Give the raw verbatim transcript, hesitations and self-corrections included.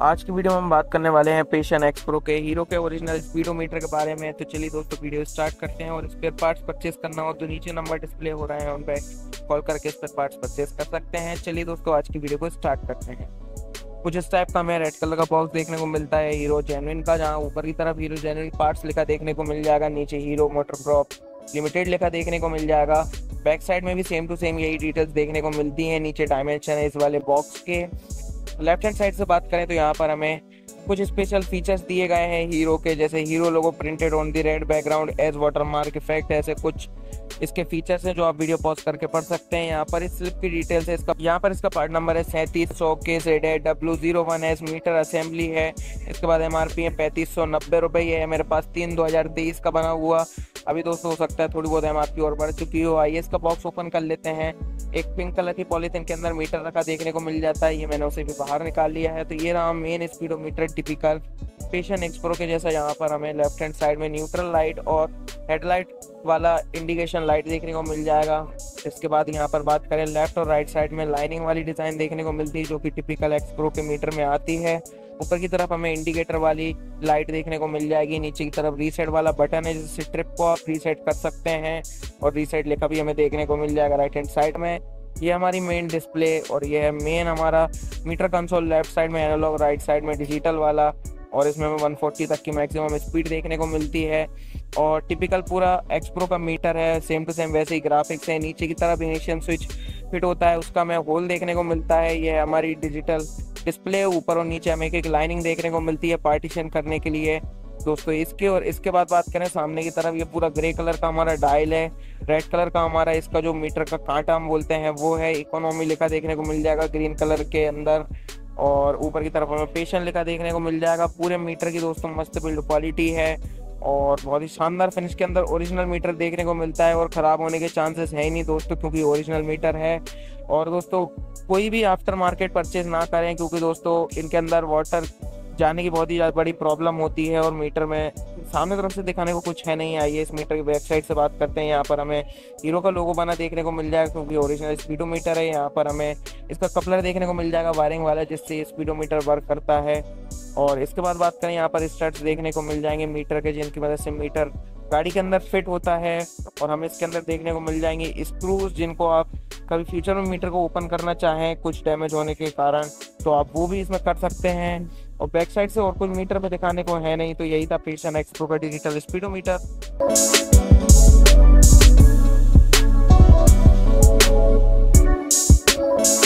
आज की वीडियो में हम बात करने वाले हैं पेशन एक्स प्रो के हीरो के ओरिजिनल स्पीडोमीटर के बारे में। तो चलिए दोस्तों वीडियो स्टार्ट करते हैं। और स्पेयर पार्ट्स परचेस करना हो तो नीचे नंबर डिस्प्ले हो रहा है, उन पर कॉल करके स्पेयर पार्ट्स परचेस कर सकते हैं। चलिए दोस्तों आज की वीडियो को स्टार्ट करते हैं। कुछ इस टाइप का हमें रेड कलर का बॉक्स देखने को मिलता है हीरो जेन्युइन का, जहाँ ऊपर की तरफ हीरो जेन्युइन पार्ट्स लिखा देखने को मिल जाएगा, नीचे हीरो मोटर ड्रॉप लिमिटेड लिखा देखने को मिल जाएगा। बैक साइड में भी सेम टू सेम यही डिटेल्स देखने को मिलती है। नीचे डायमेंशन है इस वाले बॉक्स के। लेफ्ट हैंड साइड से बात करें तो यहाँ पर हमें कुछ स्पेशल फीचर्स दिए गए हैं हीरो के, जैसे Hero logo printed on the red background as watermark effect, ऐसे कुछ इसके फीचर्स हैं जो आप वीडियो पॉज करके पढ़ सकते हैं। यहाँ पर इस स्लिप की डिटेल्स है इसका। यहाँ पर इसका पार्ट नंबर है सैंतीस सौ के जेड है W zero one S meter assembly है। इसके बाद एम आर पी है पैंतीस सौ नब्बे रुपये है। मेरे पास तीन दो हज़ार तेईस का बना हुआ। अभी दोस्तों हो सकता है थोड़ी बहुत एम आर पी और बढ़ चुकी हो। आइए इसका बॉक्स ओपन कर लेते हैं। एक पिंक कलर की पॉलीथिन के अंदर मीटर रखा देखने को मिल जाता है, ये मैंने उसे भी बाहर निकाल लिया है। तो ये रहा main speedometer typical Passion X Pro के जैसा। यहाँ पर हमें लेफ्ट हैंड साइड में न्यूट्रल लाइट और हेडलाइट वाला इंडिकेशन लाइट देखने को मिल जाएगा। इसके बाद यहाँ पर बात करें लेफ्ट और राइट साइड में लाइनिंग वाली डिजाइन देखने को मिलती है जो कि टिपिकल एक्स प्रो के मीटर में आती है। ऊपर की तरफ हमें इंडिकेटर वाली लाइट देखने को मिल जाएगी। नीचे की तरफ रीसेट वाला बटन है जिससे ट्रिप को आप रीसेट कर सकते हैं, और रीसेट लिखा भी हमें देखने को मिल जाएगा राइट हैंड साइड में। ये हमारी मेन डिस्प्ले और ये है मेन हमारा मीटर कंसोल। लेफ्ट साइड में एनालॉग, राइट साइड में डिजिटल वाला, और इसमें हमें एक सौ चालीस तक की मैक्सिमम स्पीड देखने को मिलती है। और टिपिकल पूरा एक्स प्रो का मीटर है, सेम टू सेम वैसे ही ग्राफिक्स है। नीचे की तरफ इनिशियल स्विच फिट होता है, उसका हमें होल देखने को मिलता है। ये है हमारी डिजिटल डिस्प्ले। ऊपर और नीचे हमें एक एक लाइनिंग देखने को मिलती है पार्टीशन करने के लिए दोस्तों इसके। और इसके बाद बात करें सामने की तरफ, ये पूरा ग्रे कलर का हमारा डायल है। रेड कलर का हमारा इसका जो मीटर का कांटा हम बोलते हैं वो है। इकोनॉमी लिखा देखने को मिल जाएगा ग्रीन कलर के अंदर, और ऊपर की तरफ हमें पेशन लिखा देखने को मिल जाएगा। पूरे मीटर की दोस्तों मस्त बिल्ड क्वालिटी है और बहुत ही शानदार फिनिश के अंदर ओरिजिनल मीटर देखने को मिलता है, और ख़राब होने के चांसेस है ही नहीं दोस्तों क्योंकि ओरिजिनल मीटर है। और दोस्तों कोई भी आफ्टर मार्केट परचेज ना करें क्योंकि दोस्तों इनके अंदर वाटर जाने की बहुत ही बड़ी प्रॉब्लम होती है, और मीटर में सामने तरफ से दिखाने को कुछ है नहीं। आइए इस मीटर की वेबसाइट से बात करते हैं। यहाँ पर हमें हीरो का लोगो बना देखने को मिल जाएगा क्योंकि ओरिजिनल स्पीडोमीटर है। यहाँ पर हमें इसका कपलर देखने को मिल जाएगा वायरिंग वाला, जिससे स्पीडोमीटर वर्क करता है। और इसके बाद बात करें यहाँ पर स्टड्स देखने को मिल जाएंगे मीटर के, जिनकी वजह से मीटर गाड़ी के अंदर फिट होता है। और हमें इसके अंदर देखने को मिल जाएंगे स्क्रूज, जिनको आप कभी फ्यूचर में मीटर को ओपन करना चाहें कुछ डैमेज होने के कारण तो आप वो भी इसमें कर सकते हैं। और बैक साइड से और कुछ मीटर में दिखाने को है नहीं। तो यही था पेशन एक्स प्रो का डिजिटल स्पीडोमीटर।